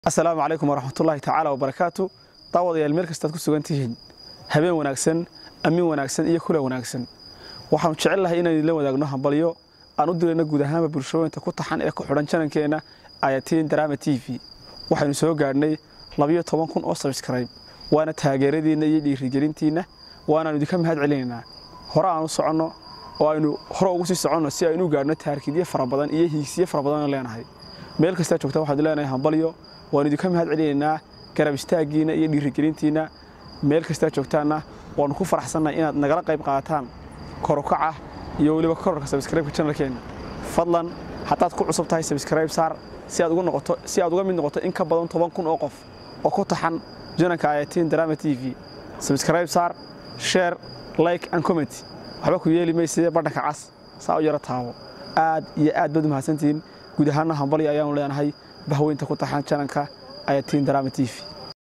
السلام عليكم ورحمة الله تعالى وبركاته. طاود يا الملك استاد كسوغنتيهن habeen wanaagsan amin wanaagsan iyo kula wanaagsan waxaan jecel lahay inaan la wadaagno hambalyo aan u direeno guud ahaan bulshooyinka ku taxan ee ku xiran channelkeena Ayatiin Drama TV waxaanu soo gaarnay 12,000 oo subscribe waana taageeradiina iyo dhiirigelintiina waana idinka mahad celinaynaa hore aan u socono oo aynu hore ugu sii socono si aynu gaarno taariikhiyo fara badan iyo hiigsiyo fara badan oo leenahay meel kasta joogta waxaad leenahay hambalyo waan idinka mahad celinaynaa garab istaagiina iyo dhiirigelintiina meel kasta joogtaana waan ku faraxsanahay inaad nagala qayb qaataan kor u kaca iyo waliba kororka subscribe channelkeena fadlan hadaad ku cusub tahay subscribe saar si aad uga mid noqoto in ka badan 10,000 oo qof oo ku taxan channelka Ayatiin Drama TV subscribe saar share like and comment waxba ku yeeli meesha badhanka cas saa u yara taabo aad iyo aad baad mahadsantiin guud ahaan hambalyo ayaan leenahay bahweynta ku taxan channelka Ayatiin Drama TV